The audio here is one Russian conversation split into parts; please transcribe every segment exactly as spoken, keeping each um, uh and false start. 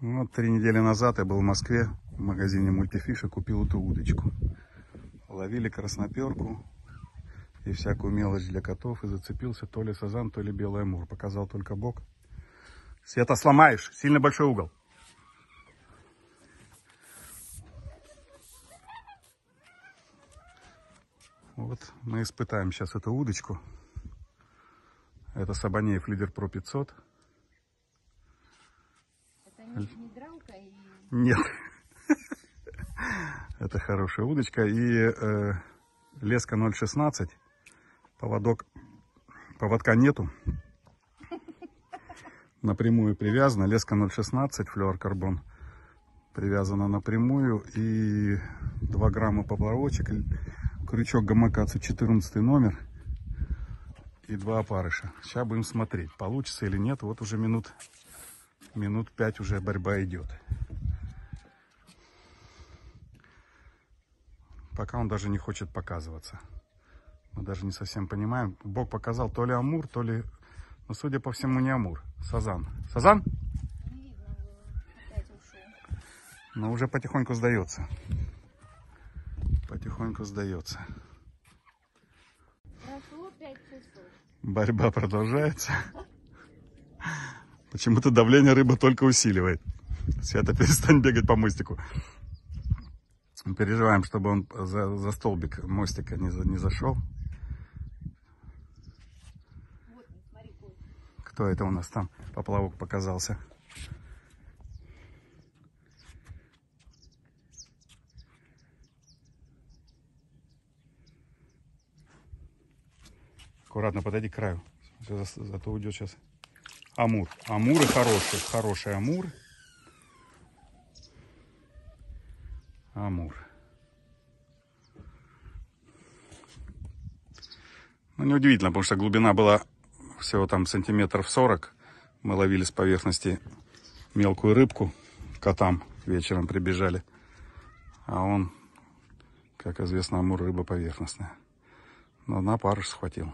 Вот три недели назад я был в Москве в магазине Мультифиш и купил эту удочку. Ловили красноперку и всякую мелочь для котов. И зацепился то ли сазан, то ли белый амур. Показал только бок. Света, сломаешь. Сильно большой угол. Вот мы испытаем сейчас эту удочку. Это Сабанеев Лидер Про пятьсот. Это не, не дралка и... Нет. Это хорошая удочка. И э, леска ноль шестнадцать. Поводок. Поводка нету. Напрямую привязана. Леска ноль шестнадцать, флюорокарбон. Привязана напрямую. И два грамма поплавочек. Крючок гамакацу четырнадцатый номер. И два опарыша. Сейчас будем смотреть, получится или нет. Вот уже минут, минут пять уже борьба идет. Пока он даже не хочет показываться. Мы даже не совсем понимаем. Бог показал то ли амур, то ли... Но, судя по всему, не амур. Сазан. Сазан? Не видно было. Опять ушел. Но уже потихоньку сдается. Потихоньку сдается. Прошло пять часов. Борьба продолжается. Почему-то давление рыба только усиливает. Света, перестань бегать по мостику. Переживаем, чтобы он за, за столбик мостика не, за, не зашел. Вот, смотри, вот. Кто это у нас там? Поплавок показался. Аккуратно подойди к краю. Зато уйдет сейчас. Амур. Амуры хороший. Хороший амур. Амур. Ну, неудивительно, потому что глубина была всего там сантиметров сорок. Мы ловили с поверхности мелкую рыбку. Котам вечером прибежали. А он, как известно, амур рыба поверхностная. Но на парыш схватил.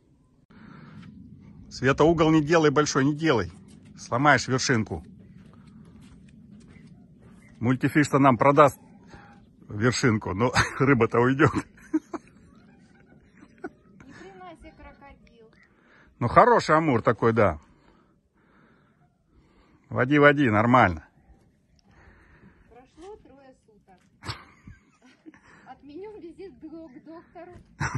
Света, угол не делай большой, не делай. Сломаешь вершинку. Мультифиш-то нам продаст вершинку, но рыба-то уйдет. Ни хрена себе крокодил. Ну, хороший амур такой, да. Води, води, нормально. Прошло трое суток. Отменен визит к доктору.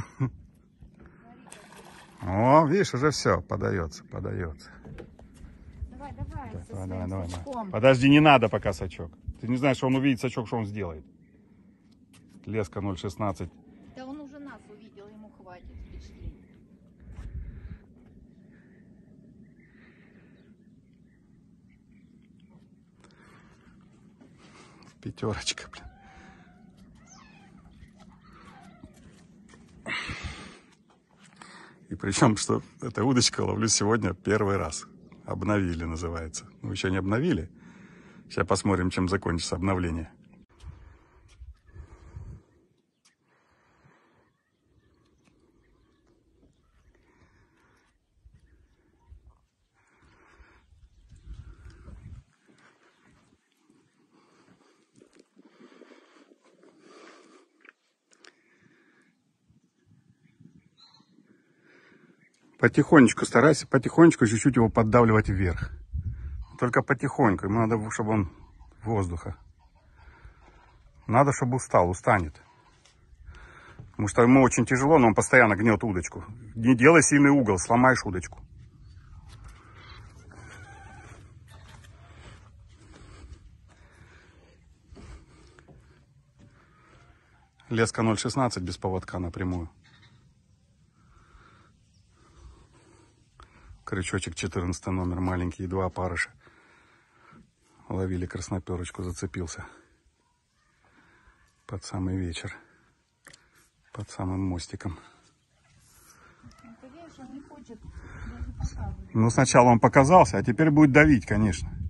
О, видишь, уже все, подается, подается. Давай, давай, Так, со давай, своим давай, сачком. давай. Подожди, не надо пока сачок. Ты не знаешь, что он увидит сачок, что он сделает. Леска ноль шестнадцать. Да он уже нас увидел, ему хватит впечатлений. Пятерочка, блин. И причем, что эта удочка ловлю сегодня первый раз. Обновили, называется. Ну, еще не обновили. Сейчас посмотрим, чем закончится обновление. Потихонечку старайся, потихонечку чуть-чуть его поддавливать вверх. Только потихоньку. Ему надо, чтобы он воздуха. Надо, чтобы устал, устанет. Потому что ему очень тяжело, но он постоянно гнет удочку. Не делай сильный угол, сломаешь удочку. Леска ноль шестнадцать без поводка напрямую. Крючочек четырнадцатый номер, маленький, два опарыша. Ловили красноперочку, зацепился. Под самый вечер. Под самым мостиком. Ну, ты видишь, он не хочет даже показывать. Ну, сначала он показался, а теперь будет давить, конечно.